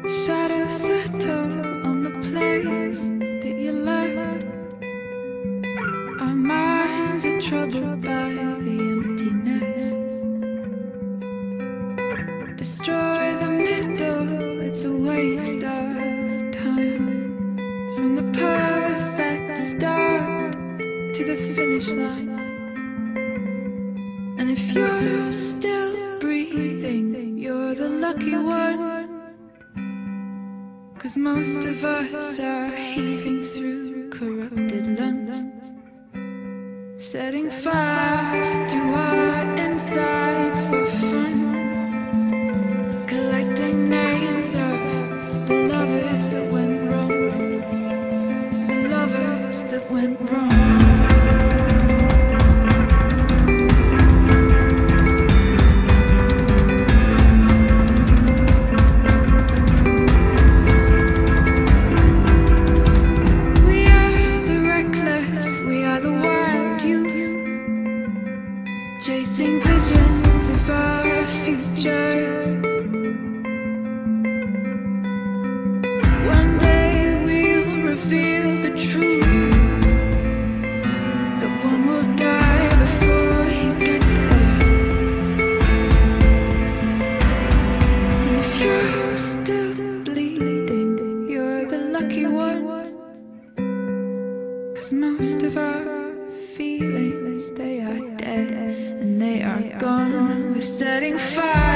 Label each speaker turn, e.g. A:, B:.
A: Shadows settle on the place that you left. Our minds are troubled by the emptiness. Destroy the middle, it's a waste of time. From the perfect start to the finish line. And if you're still breathing, you're the lucky one. 'Cause most of us are heaving through corrupted lungs, setting fire to our insides for fun, collecting names of the lovers that went wrong, the lovers that went wrong. Chasing visions of our futures. One day we'll reveal the truth, that one will die before he gets there. And if you're still bleeding, you're the lucky ones. 'Cause most of our feelings, they are dead and they are gone. We're setting fire